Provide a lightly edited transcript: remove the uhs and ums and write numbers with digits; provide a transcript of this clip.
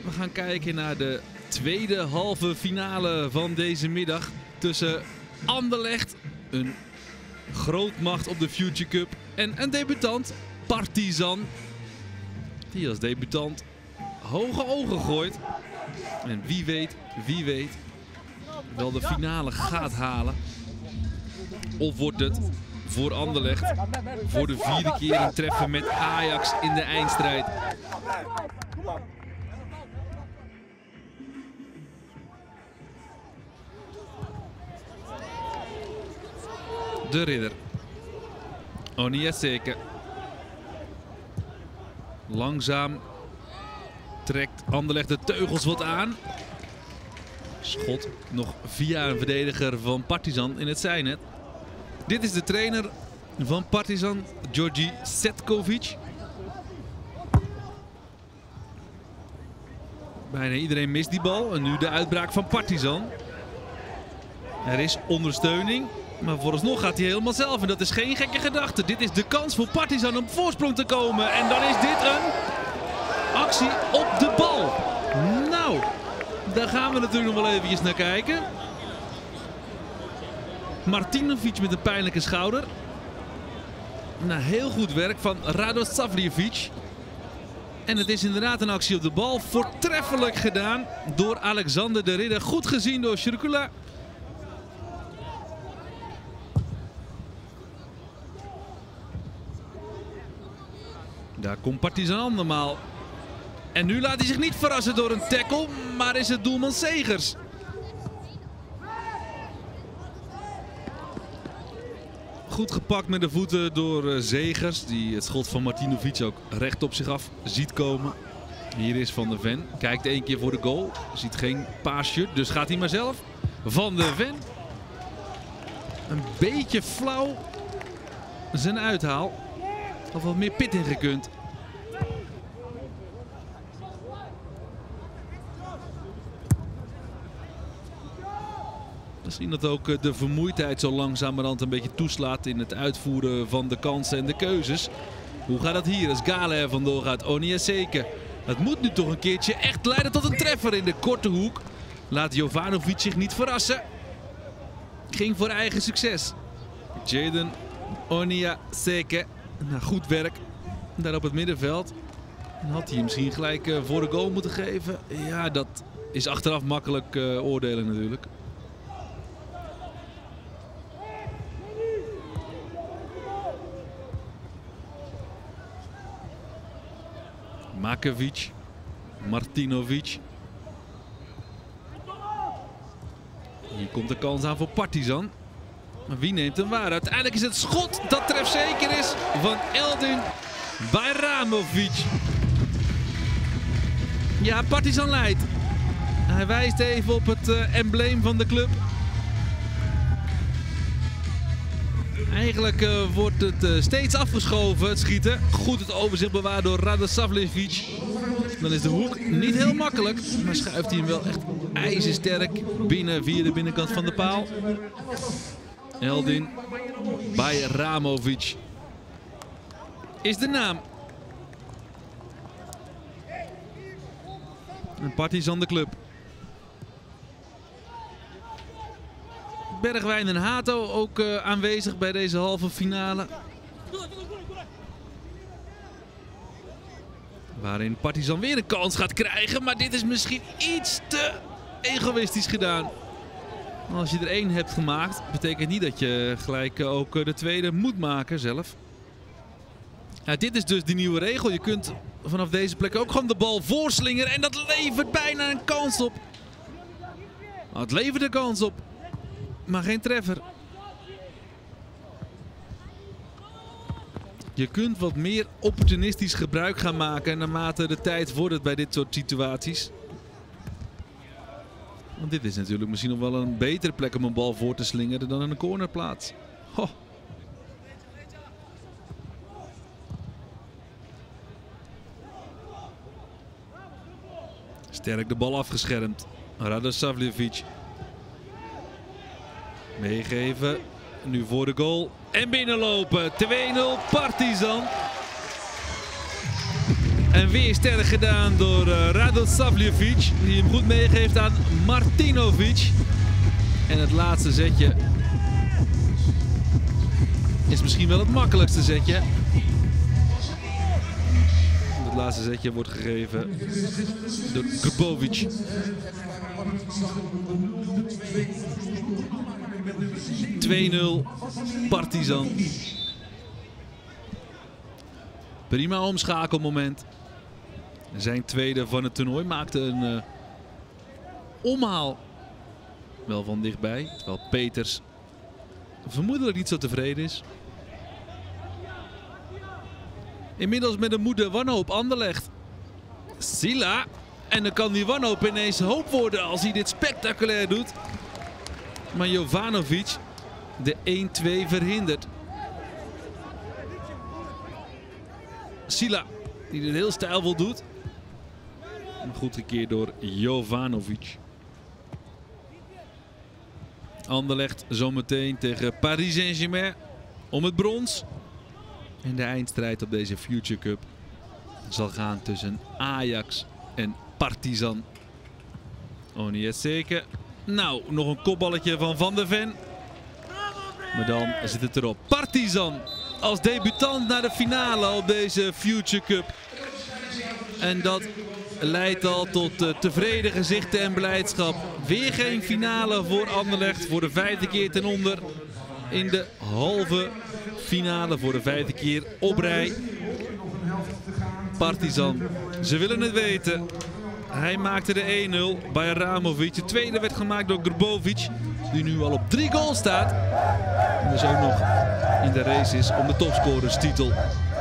We gaan kijken naar de tweede halve finale van deze middag tussen Anderlecht, een grootmacht op de Future Cup, en een debutant, Partizan, die als debutant hoge ogen gooit. En wie weet, wel de finale gaat halen. Of wordt het voor Anderlecht voor de 4e keer een treffen met Ajax in de eindstrijd. De ridder. Oniaseke. Langzaam trekt Anderlecht de teugels wat aan. Schot nog via een verdediger van Partizan in het zijnet. Dit is de trainer van Partizan, Georgi Setkovic. Bijna iedereen mist die bal. En nu de uitbraak van Partizan. Er is ondersteuning. Maar vooralsnog gaat hij helemaal zelf. En dat is geen gekke gedachte. Dit is de kans voor Partizan om op voorsprong te komen. En dan is dit een actie op de bal. Nou, daar gaan we natuurlijk nog wel eventjes naar kijken. Martinovic met een pijnlijke schouder. Nou, heel goed werk van Radosavljevic. En het is inderdaad een actie op de bal. Voortreffelijk gedaan door Alexander de Ridder. Goed gezien door Circula. Daar komt Partizan andermaal. En nu laat hij zich niet verrassen door een tackle, maar is het doelman Segers. Goed gepakt met de voeten door Segers, die het schot van Martinovic ook recht op zich af ziet komen. Hier is Van der Ven, kijkt 1 keer voor de goal, ziet geen paasje, dus gaat hij maar zelf. Van der Ven. Een beetje flauw zijn uithaal. Had wat meer pit in gekund. Misschien dat ook de vermoeidheid zo langzamerhand een beetje toeslaat in het uitvoeren van de kansen en de keuzes. Hoe gaat dat hier als Gale er vandoor gaat? Oniaseke. Het moet nu toch een keertje echt leiden tot een treffer in de korte hoek. Laat Jovanovic zich niet verrassen. Ging voor eigen succes. Jaden Oniaseke. Nou, goed werk daar op het middenveld. En had hij misschien gelijk voor de goal moeten geven. Ja, dat is achteraf makkelijk oordelen natuurlijk. Makevic, Martinovic. Hier komt de kans aan voor Partizan. Maar wie neemt hem waar? Uiteindelijk is het schot dat trefzeker is van Eldin Bajramovic. Ja, Partizan leidt. Hij wijst even op het embleem van de club. Eigenlijk wordt het steeds afgeschoven, het schieten. Goed het overzicht bewaard door Radosavljevic. Dan is de hoek niet heel makkelijk, maar schuift hij hem wel echt ijzersterk binnen via de binnenkant van de paal. Eldin Bajramovic is de naam. En Partizan de club. Bergwijn en Hato ook aanwezig bij deze halve finale. Waarin Partizan weer een kans gaat krijgen, maar dit is misschien iets te egoïstisch gedaan. Als je er 1 hebt gemaakt, betekent niet dat je gelijk ook de tweede moet maken zelf. Ja, dit is dus die nieuwe regel. Je kunt vanaf deze plek ook gewoon de bal voorslingeren en dat levert bijna een kans op. Nou, het levert een kans op, maar geen treffer. Je kunt wat meer opportunistisch gebruik gaan maken naarmate de tijd vordert bij dit soort situaties. Want dit is natuurlijk misschien nog wel een betere plek om een bal voor te slingeren dan in een cornerplaats. Ho. Sterk de bal afgeschermd. Radosavljevic. Meegeven. Nu voor de goal. En binnenlopen. 2-0 Partizan. En weer sterk gedaan door Radosavljevic, die hem goed meegeeft aan Martinovic. En het laatste zetje is misschien wel het makkelijkste zetje. Het laatste zetje wordt gegeven door Grbovic. (2-0) Partizan. Prima omschakelmoment. Zijn tweede van het toernooi maakte een omhaal. Wel van dichtbij, terwijl Peters vermoedelijk niet zo tevreden is. Inmiddels met een moede wanhoop Anderlecht. Sila. En dan kan die wanhoop ineens hoop worden als hij dit spectaculair doet. Maar Jovanovic de 1-2 verhindert. Sila, die dit heel stijlvol doet. Goed gekeerd door Jovanovic. Anderlecht zometeen tegen Paris Saint-Germain om het brons. En de eindstrijd op deze Future Cup zal gaan tussen Ajax en Partizan. Onieseke. Nou, nog een kopballetje van Van der Ven. Maar dan zit het erop. Partizan als debutant naar de finale op deze Future Cup. En dat leidt al tot tevreden gezichten en blijdschap. Weer geen finale voor Anderlecht. Voor de 5e keer ten onder. In de halve finale voor de 5e keer op rij. Partizan. Ze willen het weten. Hij maakte de 1-0 bij Ramovic. De tweede werd gemaakt door Grbovic. Die nu al op 3 goals staat. En dus ook nog in de race is om de topscorerstitel.